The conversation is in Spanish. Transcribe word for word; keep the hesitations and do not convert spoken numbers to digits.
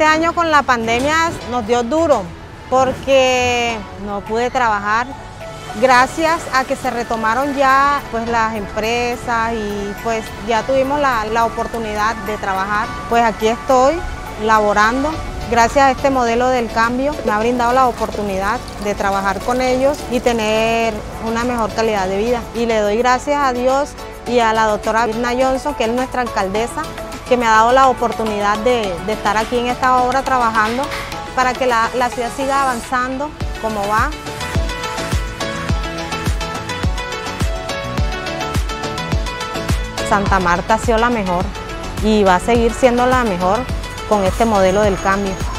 Este año con la pandemia nos dio duro porque no pude trabajar. Gracias a que se retomaron ya pues las empresas y pues ya tuvimos la, la oportunidad de trabajar, pues aquí estoy laborando. Gracias a este modelo del cambio me ha brindado la oportunidad de trabajar con ellos y tener una mejor calidad de vida. Y le doy gracias a Dios y a la doctora Virna Johnson, que es nuestra alcaldesa, que me ha dado la oportunidad de, de estar aquí en esta obra trabajando para que la, la ciudad siga avanzando como va. Santa Marta ha sido la mejor y va a seguir siendo la mejor con este modelo del cambio.